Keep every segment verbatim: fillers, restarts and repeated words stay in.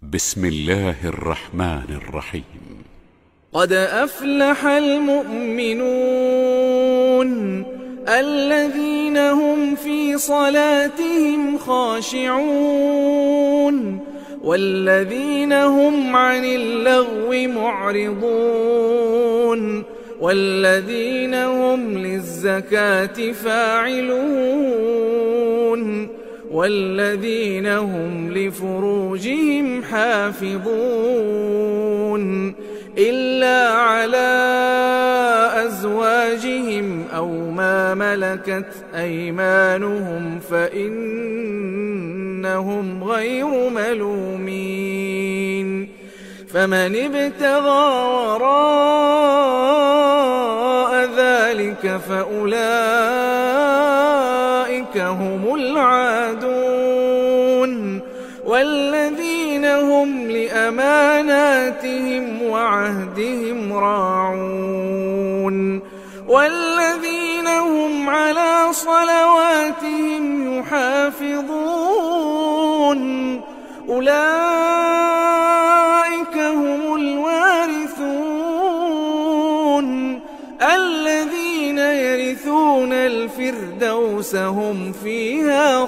بسم الله الرحمن الرحيم. قد أفلح المؤمنون الذين هم في صلاتهم خاشعون والذين هم عن اللغو معرضون والذين هم للزكاة فاعلون والذين هم لفروجهم حافظون إلا على أزواجهم أو ما ملكت أيمانهم فإنهم غير ملومين. فمن ابتغى وراء ذلك فأولئك هم العادون والذين هم لأماناتهم وعهدهم راعون والذين هم على صلواتهم يحافظون أولئك هم الوارثون الذين يرثون الفردوس هم فيها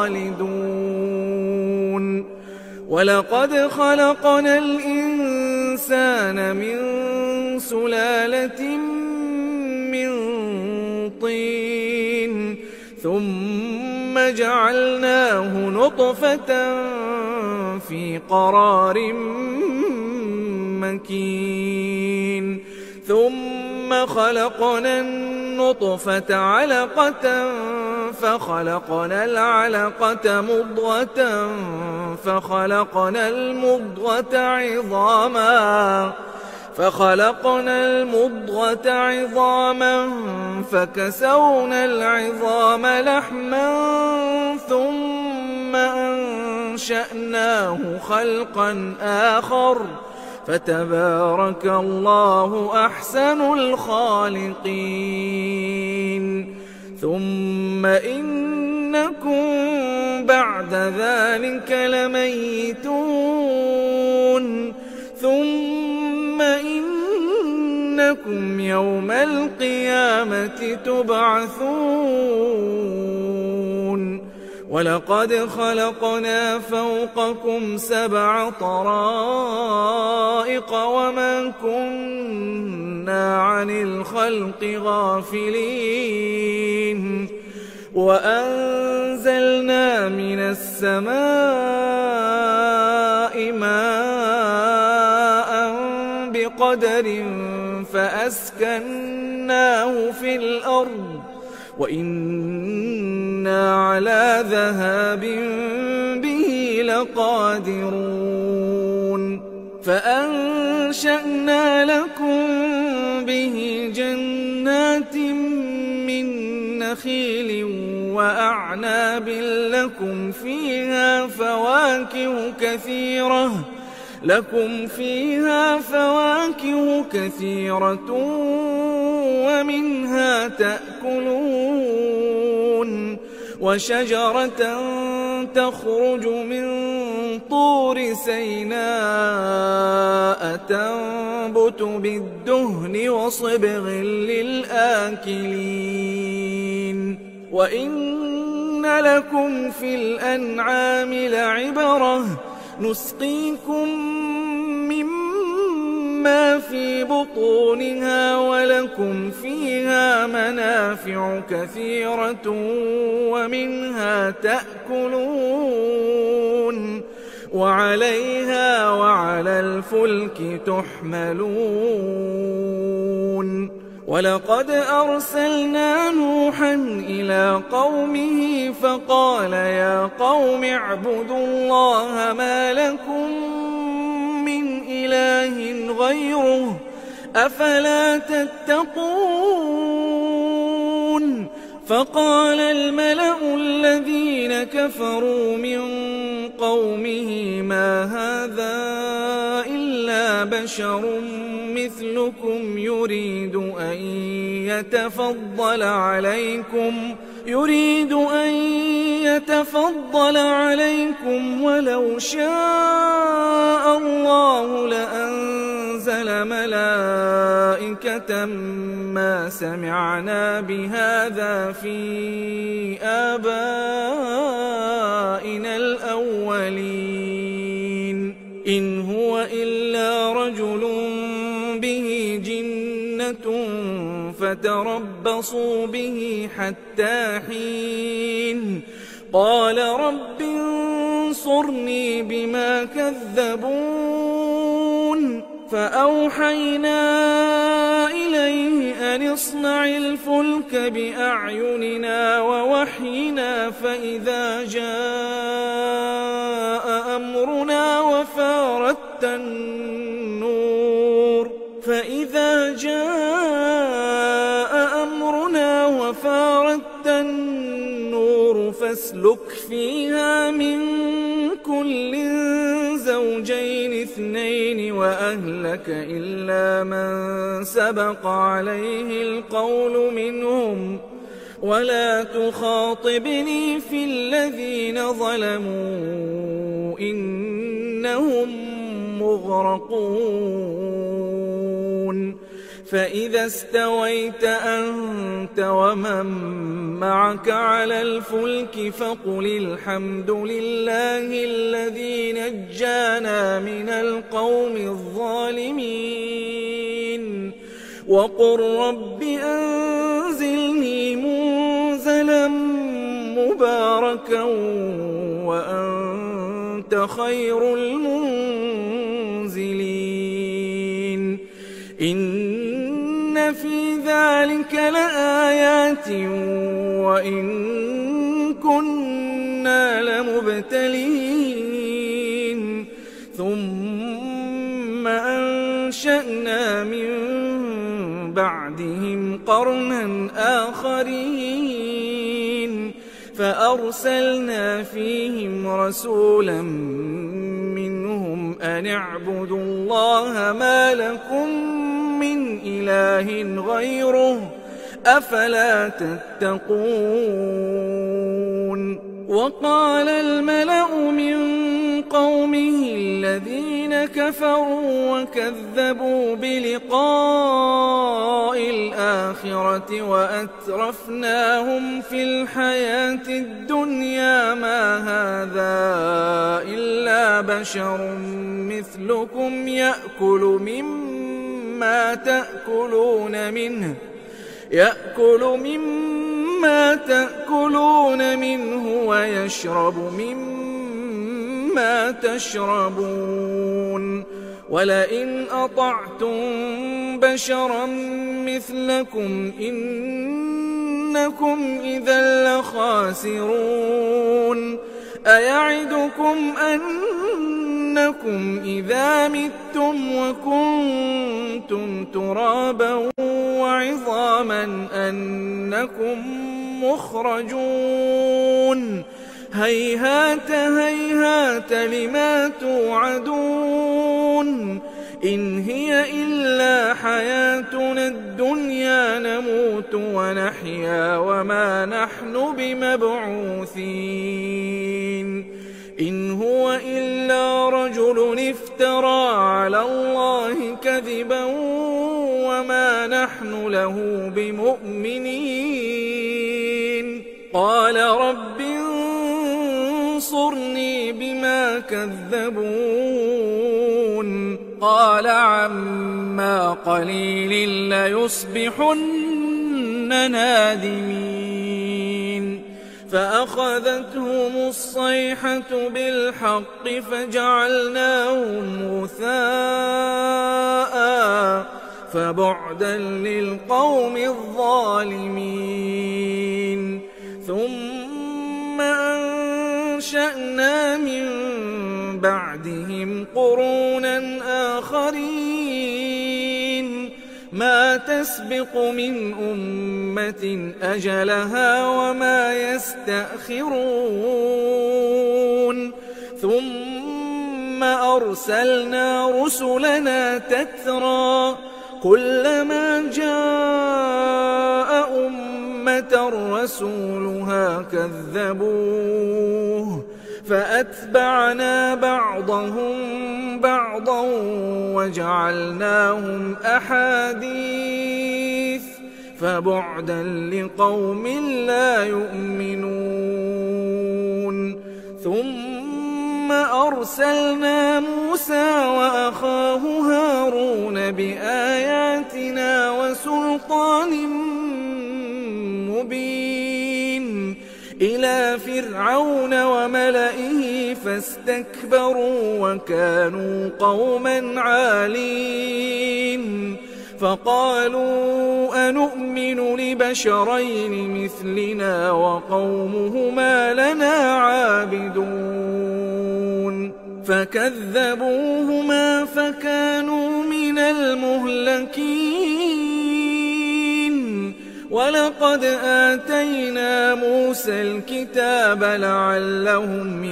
خالدون. ولقد خلقنا الإنسان من سلالة من طين ثم جعلناه نطفة في قرار مكين ثم خلقنا النطفة علقة فخلقنا العلقة مضغة فخلقنا المضغة عظاما فخلقنا المضغة عظاما فكسونا العظام لحما ثم أنشأناه خلقا آخر فتبارك الله أحسن الخالقين. ثم إنكم بعد ذلك لميتون ثم إنكم يوم القيامة تبعثون. ولقد خلقنا فوقكم سبع طرائق وما كنا عن الخلق غافلين وأنزلنا من السماء ماء بقدر فأسكناه في الأرض وإنا على ذهاب به لقادرون. فأنشأنا لكم به جنات من نخيل وأعناب لكم فيها فواكه كثيرة لكم فيها فواكه كثيرة ومنها تأكلون وشجرة تخرج من طور سيناء تنبت بالدهن وصبغ للآكلين وإن لكم في الأنعام لعبرة نسقيكم مما في بطونها ولكم فيها منافع كثيرة ومنها تأكلون وعليها وعلى الفلك تحملون. ولقد أرسلنا نوحا إلى قومه فقال يا قوم اعبدوا الله ما لكم من إله غيره أفلا تتقون. فقال الملأ الذين كفروا من قومه ما هذا إلا بشر مثلكم يريد أن يتفضل عليكم يريد أن يتفضل عليكم ولو شاء بهتة ما سمعنا بهذا في آبائنا الأولين إن هو إلا رجل به جنة فتربصوا به حتى حين قال رب انصرني بما كذبون فأوحينا إليه أن اصنع الفلك بأعيننا ووحينا فإذا جاء أمرنا وفارت النور فإذا جاء أمرنا وفارت النور فاسلك فيها من كل زوجين اثنين وأهلك إلا من سبق عليه القول منهم ولا تخاطبني في الذين ظلموا إنهم مغرقون فإذا استويت أنت ومن معك على الفلك فقل الحمد لله الذي نجانا من القوم الظالمين وقل رب أنزلني منزلا مباركا وأنت خير المنزلين إن في ذلك لآيات وإن كنا لمبتلين ثم أنشأنا من بعدهم قرنا آخرين فأرسلنا فيهم رسولا منهم أن اعبدوا الله ما لكم من إله غيره أفلا تتقون وقال الملأ من قومه الذين كفروا وكذبوا بلقاء الآخرة وأترفناهم في الحياة الدنيا ما هذا إلا بشر مثلكم يأكل مما تأكلون منه يأكل مما تأكلون منه ويشرب مما تشربون ولئن أطعتم بشرا مثلكم إنكم إذا لخاسرون أيعدكم أنكم إذا متم وكنتم ترابا وعظاما أنكم مخرجون هيهات هيهات لما توعدون إن هي إلا حياتنا الدنيا نموت ونحيا وما نحن بمبعوثين إن هو إلا رجل افترى على الله كذبا وما نحن له بمؤمنين قال رب انصرني بما كذبون قال عما قليل ليصبحن نادمين فأخذتهم الصيحة بالحق فجعلناهم غثاء فبعدا للقوم الظالمين ثم أنشأنا من بعدهم قرونا آخرين ما تسبق من أمة أجلها وما يستأخرون ثم أرسلنا رسلنا تترى كلما جاء أمة رسولها كذبوه فأتبعنا بعضهم بعضا وجعلناهم أحاديث فبعدا لقوم لا يؤمنون ثم أرسلنا موسى وأخاه هارون بآياتنا وسلطان مبين إلى فرعون وملئه فاستكبروا وكانوا قوما عالين فقالوا أنؤمن لبشرين مثلنا وقومهما لنا عابدون فكذبوهما فكانوا من المهلكين ولقد آتينا موسى الكتاب لعلهم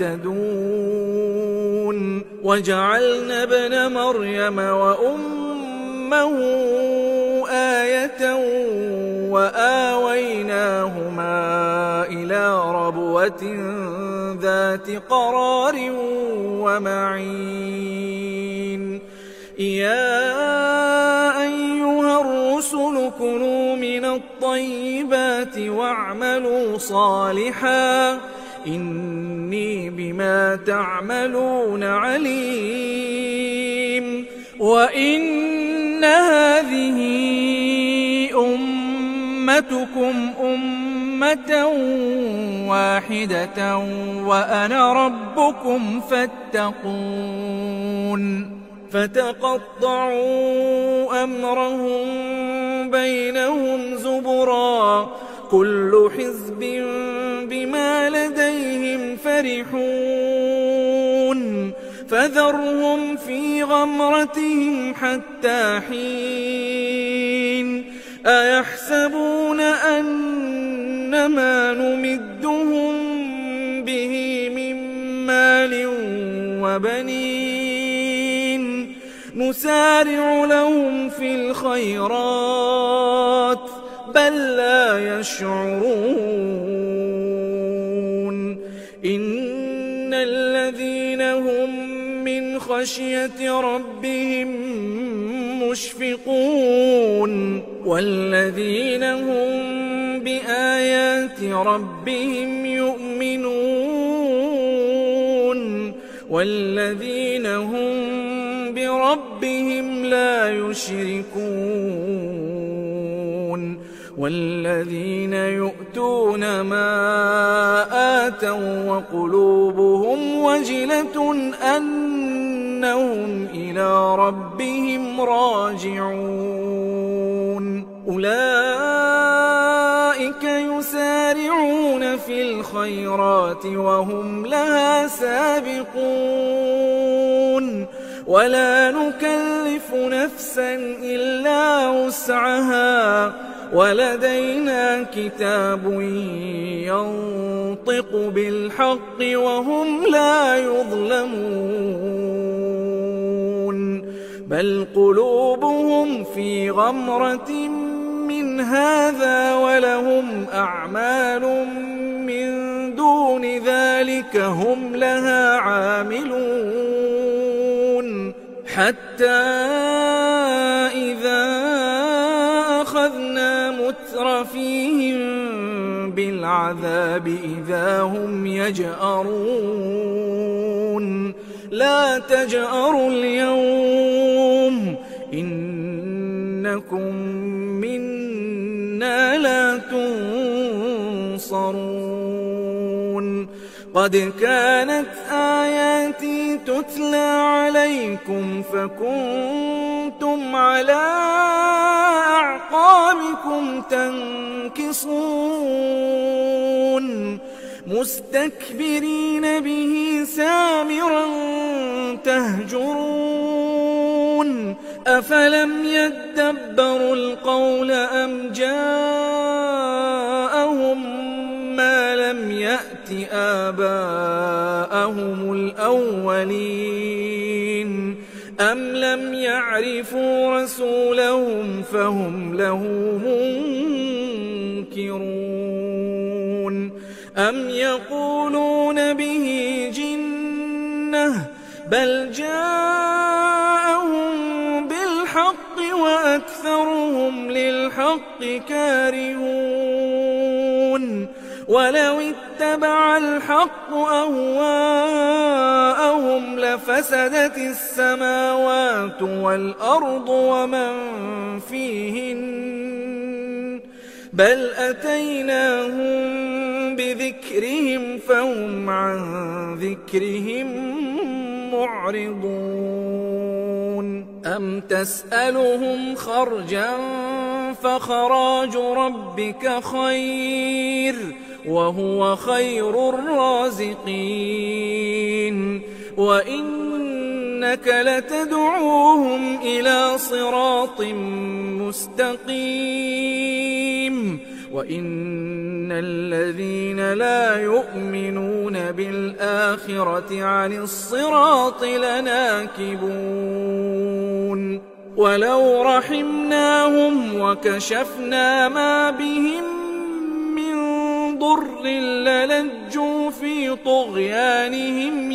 يهتدون وجعلنا ابن مريم وأمه آية وآويناهما إلى ربوة ذات قرار ومعين يا أيها الرسل كلوا من الطيبات واعملوا صالحا إني بما تعملون عليم وإن هذه أمتكم أمة واحدة وأنا ربكم فاتقون فتقطعوا أمرهم بينهم زبرا كل حزب بما لديهم فرحون فذرهم في غمرتهم حتى حين أيحسبون أن ما نمدهم به من مال وبنين نسارع لهم في الخيرات بل لا يشعرون إن الذين هم من خشية ربهم مشفقون والذين هم بآيات ربهم يؤمنون والذين هم بربهم لا يشركون والذين يؤتون ما آتوا وقلوبهم وجلة أنهم إلى ربهم راجعون أولئك يسارعون في الخيرات وهم لها سابقون ولا نكلف نفسا إلا وسعها ولدينا كتاب ينطق بالحق وهم لا يظلمون بل قلوبهم في غمرة من هذا ولهم أعمال من دون ذلك هم لها عاملون حتى إذا أخذنا مترفيهم بالعذاب إذا هم يجأرون لا تجأروا اليوم إنكم منا لا تنصرون قد كانت آياتي تتلى عليكم فكنتم على أعقابكم تنكصون مستكبرين به سامرا تهجرون أفلم يدبروا القول أم جاءهم ما لم يأت آباءهم الأولين أم لم يعرفوا رسولهم فهم له منكرون أم يقولون به جنة بل جاءهم بالحق وأكثرهم للحق كارهون ولو اتبع الحق أهواءهم لفسدت السماوات والأرض ومن فيهن بل أتيناهم بذكرهم فهم عن ذكرهم معرضون أم تسألهم خرجا فخراج ربك خير وهو خير الرازقين وإنك لتدعوهم إلى صراط مستقيم وإن الذين لا يؤمنون بالآخرة عن الصراط لناكبون ولو رحمناهم وكشفنا ما بهم من ضر للجوا في طغيانهم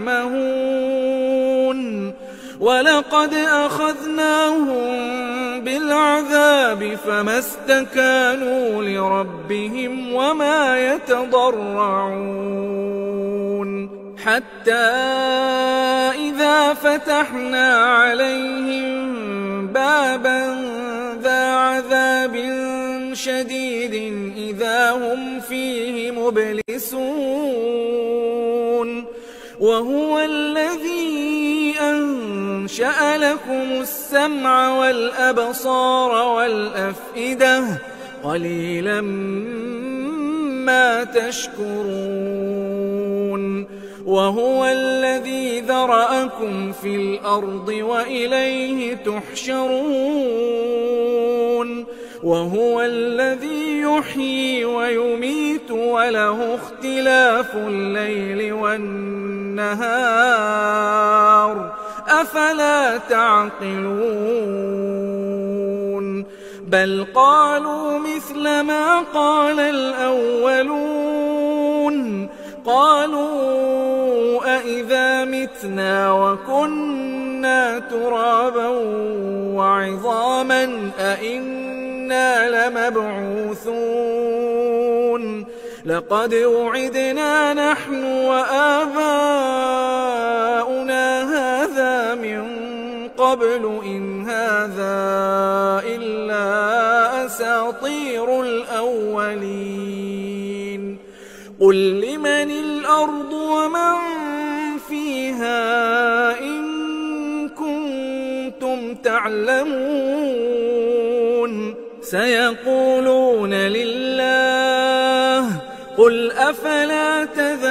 يعمهون ولقد أخذناهم بالعذاب فما استكانوا لربهم وما يتضرعون حتى إذا فتحنا عليهم بابا ذا عذاب شديد إذا هم فيه مبلسون وهو الذي أنشأ لكم السمع والأبصار والأفئدة قليلا ما تشكرون وهو الذي ذرأكم في الأرض وإليه تحشرون وهو الذي يحيي ويميت وله اختلاف الليل والنهار أفلا تعقلون بل قالوا مثل ما قال الأولون قالوا أئذا متنا وكنا ترابا وعظاما أئنا لمبعوثون لقد وعدنا نحن وآباؤنا هذا من قبل إن هذا إلا أساطير الأولين قل لمن الأرض ومن فيها إن كنتم تعلمون سيقولون لله قل أفلا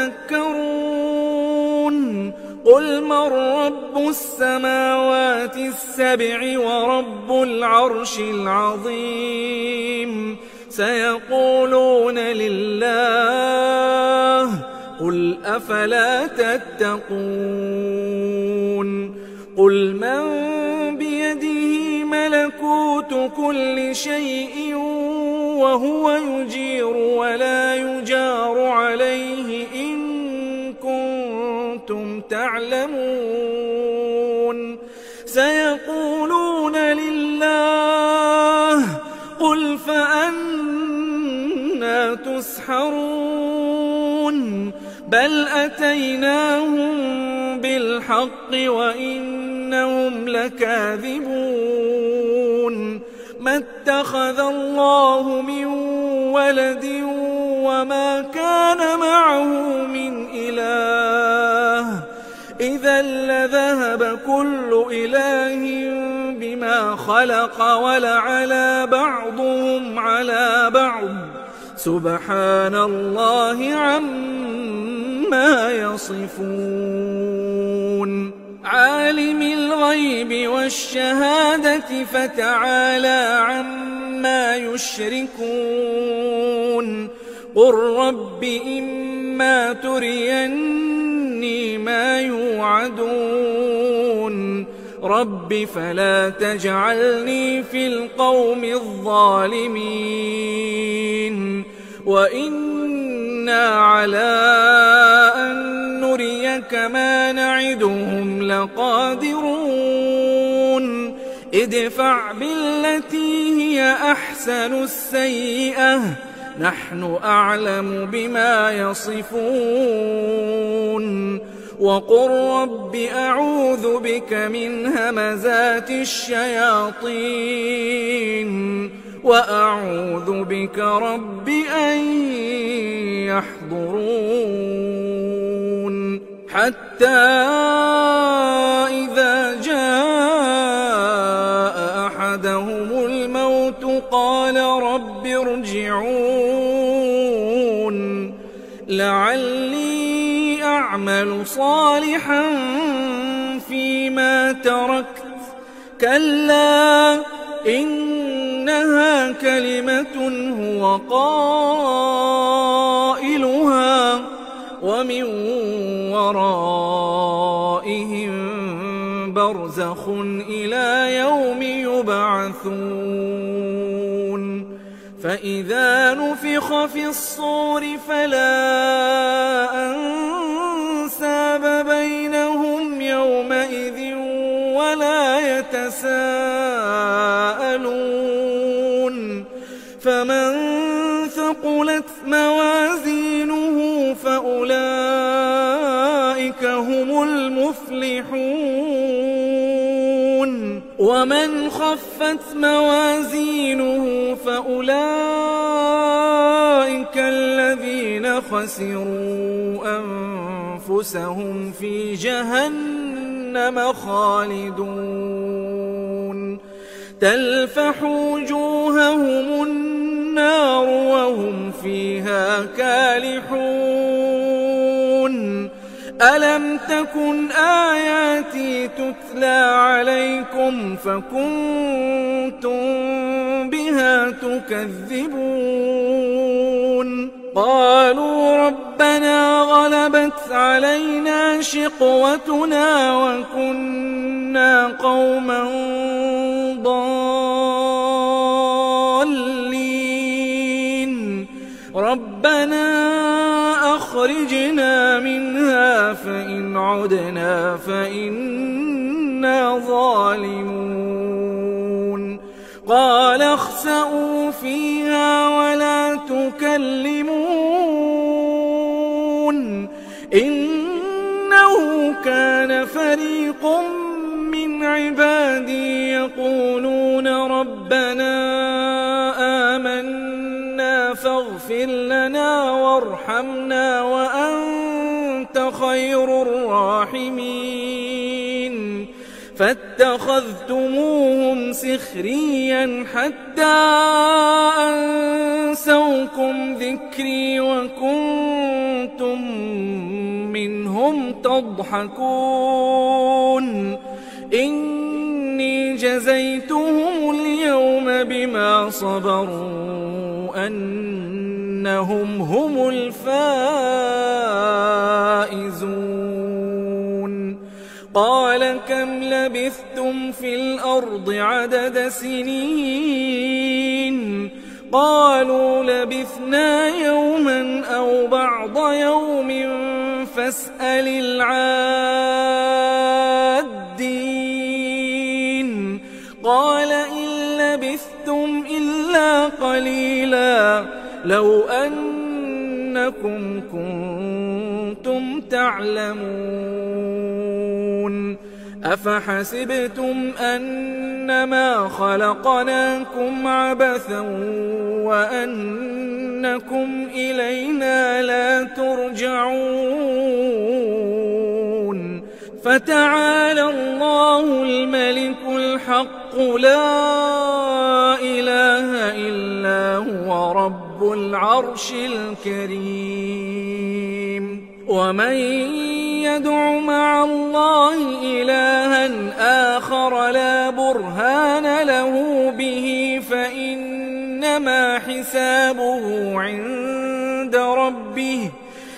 تذكرون قل من رب السماوات السبع ورب العرش العظيم سيقولون لله قل أفلا تتقون قل من بيده ملكوت كل شيء وهو يجير ولا يجار عليه إن كنتم تعلمون سيقولون لله قل فأنا تسحرون بل أتيناهم بالحق وإنهم لكاذبون ما اتخذ الله من ولد وما كان معه من إله إذا لذهب كل إله بما خلق ولعلى بعضهم على بعض سبحان الله عما يصفون عالم الغيب والشهادة فتعالى عما يشركون قل رب إما تريني ما يوعدون رب فلا تجعلني في القوم الظالمين وإني إنا على أن نريك ما نعدهم لقادرون ادفع بالتي هي أحسن السيئة نحن أعلم بما يصفون وقل رب أعوذ بك من همزات الشياطين وأعوذ بك رب أن يحضرون حتى إذا جاء أحدهم الموت قال رب ارجعون لعلي أعمل صالحا فيما تركت كلا إنها كلمة هو قائلها ومن ورائهم برزخ إلى يوم يبعثون فإذا نفخ في الصور فلا أنساب بينهم يومئذ ولا يتساءلون فمن ثقلت موازينه فأولئك هم المفلحون ومن خفت موازينه فأولئك الذين خسروا أنفسهم في جهنم خالدون تلفح وجوههم النار وهم فيها كالحون ألم تكن آياتي تتلى عليكم فكنتم بها تكذبون قالوا ربنا غلبت علينا شقوتنا وكنا قوما ضالين ربنا أخرجنا منها فإن عدنا فإنا ظالمون قال اخسئوا فيها ولا تكلمون إنه كان فريق من عبادي يقولون ربنا آمنا فاغفر لنا وارحمنا وأنت خير الراحمين فاتخذتموهم سخريا حتى أنسوكم ذكري وكنتم منهم تضحكون إني جزيتهم اليوم بما صبروا أنهم هم الفائزون قال كم لبثتم في الأرض عدد سنين قالوا لبثنا يوما أو بعض يوم فاسأل العادين قال إن لبثتم إلا قليلا لو أنكم كنتم تعلمون أفحسبتم أنما خلقناكم عبثا وأنكم إلينا لا ترجعون فتعالى الله الملك الحق لا إله إلا هو رب العرش الكريم ومن يدع مع الله إلها آخر لا برهان له به فإنما حسابه عند ربه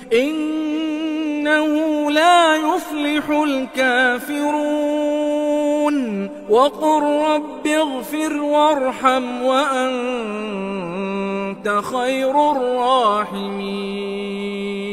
إنه لا يفلح الكافرون وقل رب اغفر وارحم وأنت خير الراحمين